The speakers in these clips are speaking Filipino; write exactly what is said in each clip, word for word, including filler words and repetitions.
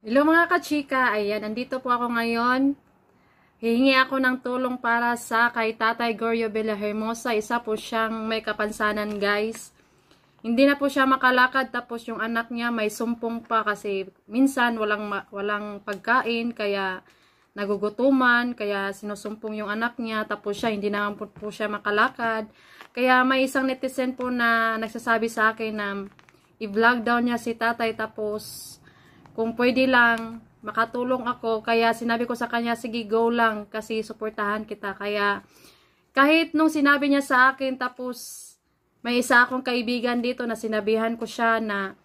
Hello mga kachika, ayan, nandito po ako ngayon. Hihingi ako ng tulong para sa kay Tatay Goryo Villahermosa. Isa po siyang may kapansanan, guys. Hindi na po siya makalakad, tapos yung anak niya may sumpong pa kasi minsan walang, walang pagkain, kaya nagugutuman, kaya sinusumpong yung anak niya, tapos siya hindi naman po, po siya makalakad. Kaya may isang netizen po na nagsasabi sa akin na i-vlog daw niya si tatay, tapos kung pwede lang, makatulong ako. Kaya sinabi ko sa kanya, sige go lang kasi suportahan kita. Kaya kahit nung sinabi niya sa akin, tapos may isa akong kaibigan dito na sinabihan ko siya na,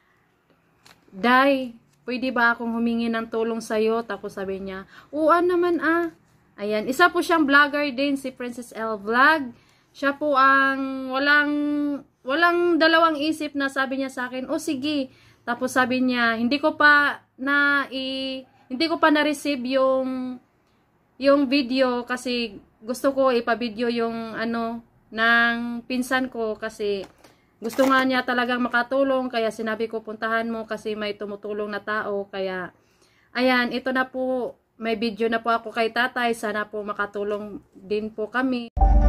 Day, pwede ba akong humingi ng tulong sa'yo? Tapos sabi niya, oo naman ah. Ayan, isa po siyang vlogger din, si Princess L Vlog. Siya po ang walang, walang dalawang isip na sabi niya sa akin, oh sige. Tapos sabi niya, hindi ko pa na i hindi ko pa na-receive yung yung video kasi gusto ko ipa-video yung ano ng pinsan ko kasi gusto nga niya talagang makatulong, kaya sinabi ko puntahan mo kasi may tumutulong na tao. Kaya ayan, ito na po, may video na po ako kay tatay, sana po makatulong din po kami.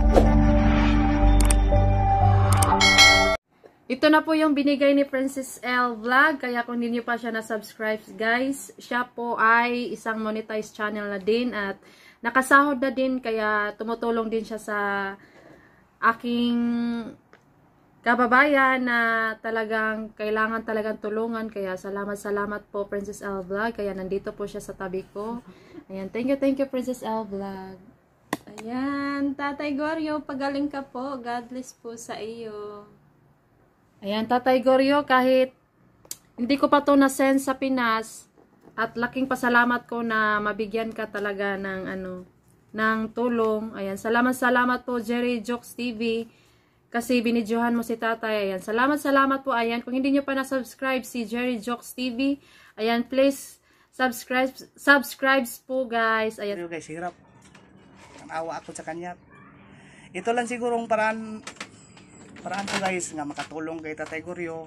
Ito na po yung binigay ni Princess L Vlog, kaya kung hindi nyo pa siya na-subscribe guys, siya po ay isang monetized channel na din at nakasahod na din, kaya tumutulong din siya sa aking kababayan na talagang kailangan talagang tulungan. Kaya salamat salamat po Princess L Vlog, kaya nandito po siya sa tabi ko. Ayan, thank you thank you Princess L Vlog. Ayan, Tatay Goryo, pagaling ka po. God bless po sa iyo. Ayan, Tatay Goryo, kahit hindi ko pa to na-send sa Pinas, at laking pasalamat ko na mabigyan ka talaga ng ano, ng tulong. Ayan, salamat salamat po Jerry Jokes T V kasi binidyohan mo si tatay. Ayan, salamat salamat po. Ayan, kung hindi nyo pa na-subscribe si Jerry Jokes T V, ayan, please subscribe subscribe po guys. Ayan. Guys, hirap. Naawa ako sa kanya. Ito lang sigurong paraan paraan ko guys nga makatulong kay Tatay Goryo.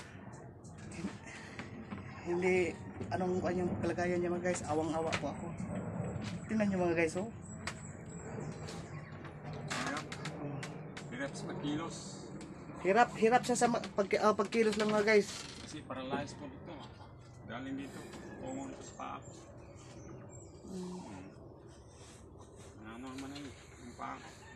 Hindi anong kanyang kalagayan niya mga guys, awang-awa po ako. Tingnan niyo mga guys, oh. Hirap sa pagkilos. Hirap, hirap siya sa pag, uh, pagkilos lang mga guys. Kasi paralyzed po dito. Galing dito. Pungon sa paa. Hmm. Ano naman yun? Yung paa.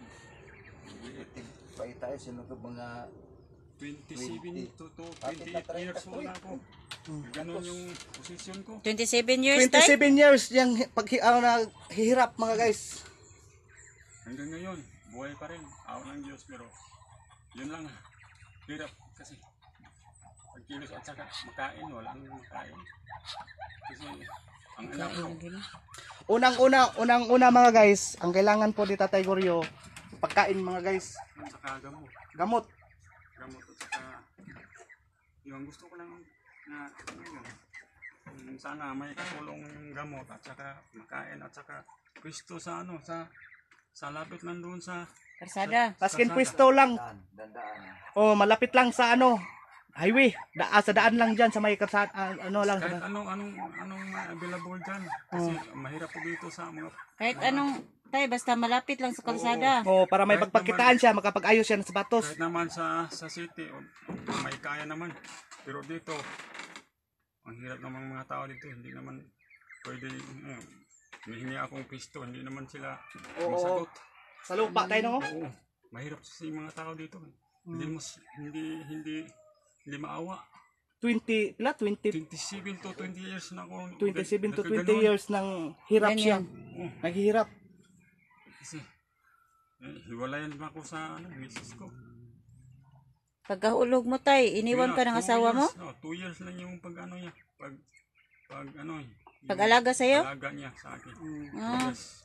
Pay tayo sinuto mga twenty-seven to twenty-eight years old na ako. Ganon yung posisyon ko. twenty-seven years tayo? twenty-seven years yung pag uh, naghihirap mga guys. Hanggang ngayon, buhay pa rin. Awa ng Diyos, pero yun lang. Hirap kasi pagkilos at saka makain, walang makain. Kasi ang anak ko. Unang-una, unang-una mga guys, ang kailangan po ni Tatay Goryo, pagkain mga guys. At saka gamot. Gamot. Gamot at saka yung gusto ko lang na ano yun, um, sana may katulong gamot at saka makain at saka pwesto sa ano sa sa lapit lang doon sa Karsada. Paskin pwesto lang. Oh, malapit lang sa ano, highway. Da sa daan lang diyan sa may karsada, uh, ano lang. kahit anong anong anong available dyan kasi mahirap po dito sa mga Kahit anong tayo, basta malapit lang sa kalsada. Oh, para may Kahit pagpagkitaan siya, makapag-ayos siya ng sapatos. kahit naman sa sa city o, may kaya naman, pero dito ang hirap namang mga tao dito, hindi naman pwede eh, hihingi akong pisto, hindi naman sila Oo. masagot. Sa lupa tayo no? Oo, mahirap kasi yung mga tao dito. Hindi mas hindi hindi hindi maawa. twenty, pila twenty, twenty-seven to twenty years na ako. twenty-seven to nagkaganon. twenty years nang hirap siya. Oo, Naghihirap. kasi eh, hiwalayan ba ako sa ano, misis ko. Pagkahulog mo tay, iniwan ka ng Two asawa mo? years, oh, two years lang yung pag ano niya, pag pag ano, yung Pag-alaga sa'yo? alaga niya sa akin. Ah. Yes.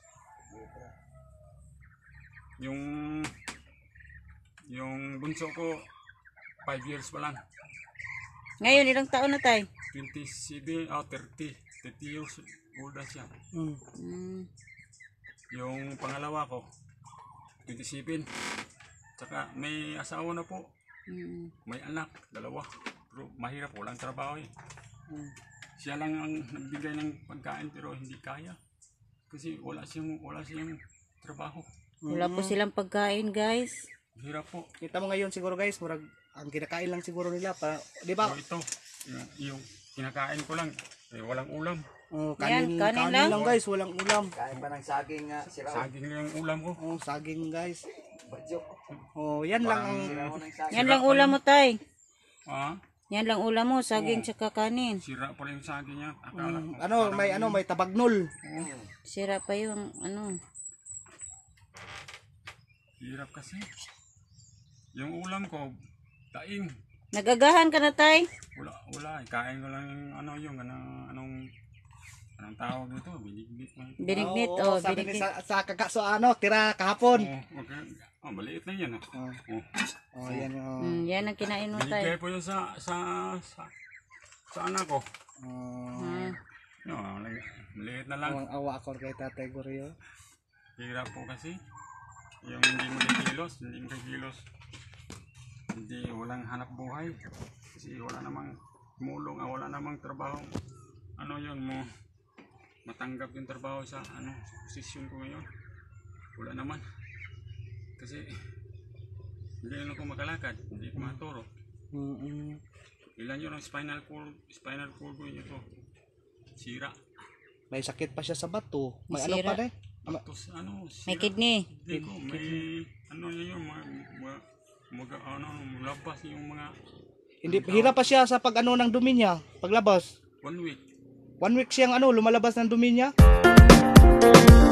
Yung yung bunso ko five years pa lang. Ngayon, ilang taon na tay? twenty-seven, oh thirty. thirty years old na siya. Mm. Mm. Yung pangalawa ko twenty-seven. Tsaka may asawa na po. Mm. May anak, dalawa. Pero mahirap, walang trabaho eh. Mm. siya lang ang nagbigay ng pagkain pero hindi kaya. Kasi wala siyang, wala siyang trabaho. Wala po silang pagkain, guys. Hirap po. Kita mo ngayon siguro guys, murag ang kinakain lang siguro nila pa, di ba? So, ito, yung, yung kinakain ko lang, eh, walang ulam. Oh, kanin, Yan, kanin kanin, lang. lang guys, walang ulam. Kain pa ng saging nga, sira. Saging lang yung ulam ko. Oh, saging guys. Badyo. Oh, yan lang ang Sira ko ng saging. Yan lang ulam mo, tay. Ah, Yan lang ulam mo, saging tsaka kanin. sira pa rin yung saging niya. Akala ko. ano, may ano, may tabagnol. Sira pa yung ano. Hirap kasi. Yung ulam ko, taing. Nagagahan ka na, tay? Wala, wala. eh. Kain ko lang yung ano yung, anong, anong, anong tawag nito, binigbit mo. Binignit, Oo, oh, sabi ni binignit. sa, sa kakaso ano, tira kahapon. Oh, okay. Oh, maliit na yan. Oh. Oh, Oh. oh yan oh. Mm, yan ang kinain mo, tay. Binigay po yun sa, sa, sa, sa anak ko. Oh, Ah, No, maliit na lang. awang awa ako kay Tatay Goryo. Hirap po kasi. Yung hindi mo kikilos, hindi mo kikilos. Hindi, walang hanap buhay. Kasi wala namang mulong, ah, wala namang trabaho. Ano yun mo, matanggap yung trabaho sa, ano, sa posisyon ko ngayon. Wala naman. Kasi, hindi na ako makalakad, hindi ko maturo. Mm-mm. Ilan yun ang spinal cord, spinal cord ko yun ito. Sira. May sakit pa siya sa bato. May Sira. ano pa rin? Tapos, ano, sira. may kidney. Hindi ko, may, ano yun yun, mga, mga, mga, ano, labas yung mga, Hindi, hirap pa siya sa pag ano ng dumi niya, paglabas. one week. One week siyang ano, lumalabas ng dumi niya.